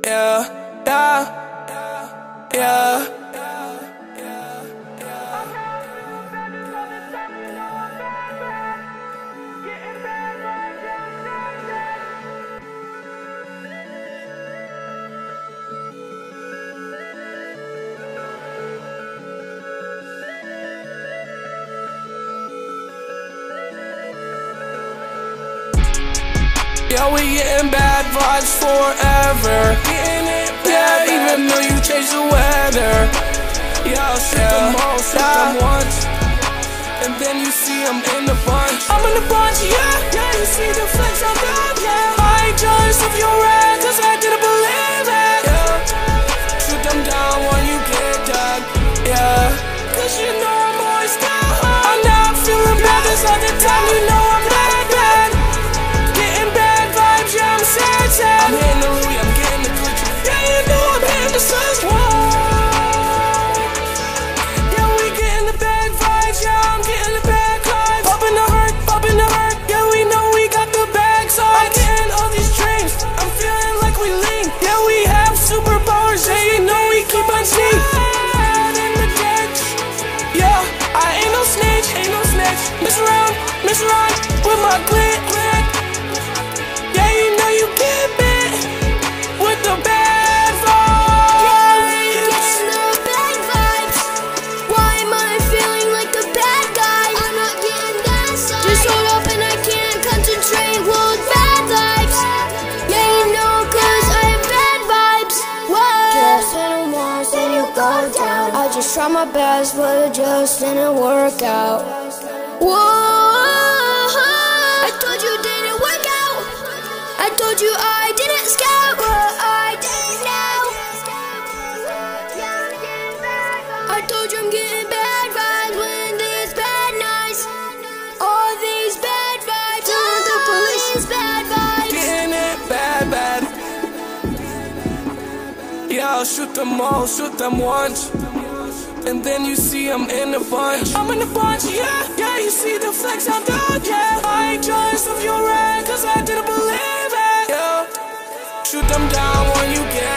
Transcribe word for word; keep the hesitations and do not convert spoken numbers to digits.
yeah, yeah, yeah. Yeah, we getting bad vibes forever. Yeah, even though you change the weather. Yeah, I'll shoot them all, shoot them once, and then you see them in the bunch. I'm in the bunch, yeah. Yeah, you see the flex on top, yeah. I ain't jealous of your red, cause I didn't believe it. Yeah, shoot them down when you get done. Yeah, cause you know I'm always down. I'm not feeling bad, this all the time, you know I'm bad, bad. Getting bad vibes, yeah, I'm sad, sad. I'm hitting the Louis, I'm getting the Gucci. Yeah, you know I'm hitting the Suns. Yeah, we getting the bad vibes, yeah, I'm getting the bad vibes. Popping the hurt, popping the hurt. Yeah, we know we got the bag sides. I'm getting all these dreams, I'm feeling like we lean. Yeah, we have superpowers, yeah, you know we keep on seeing. In the ditch, yeah, I ain't no snitch, ain't no snitch. Miss around, miss around with my click, click. Yeah, you know you get bit with the bad vibes. Getting the bad vibes. Why am I feeling like a bad guy? I'm not getting that side. Just hold up and I can't concentrate with bad vibes. Yeah, you know, cause I have bad vibes. What? Just hit 'em once and you go down. I just try my best, but it just didn't work out. Whoa, I told you it didn't work out. I told you I didn't scout, but I didn't know. I told you I'm getting bad vibes when there's bad nights. All these bad vibes, and the police is bad vibes. Getting it bad, bad. Yeah, I'll shoot them all, shoot them once, and then you see them in a bunch. I'm in a bunch, yeah. Yeah, you see the flex on top, yeah. I ain't jealous of your red, cause I didn't believe it. Yeah, shoot them down when you get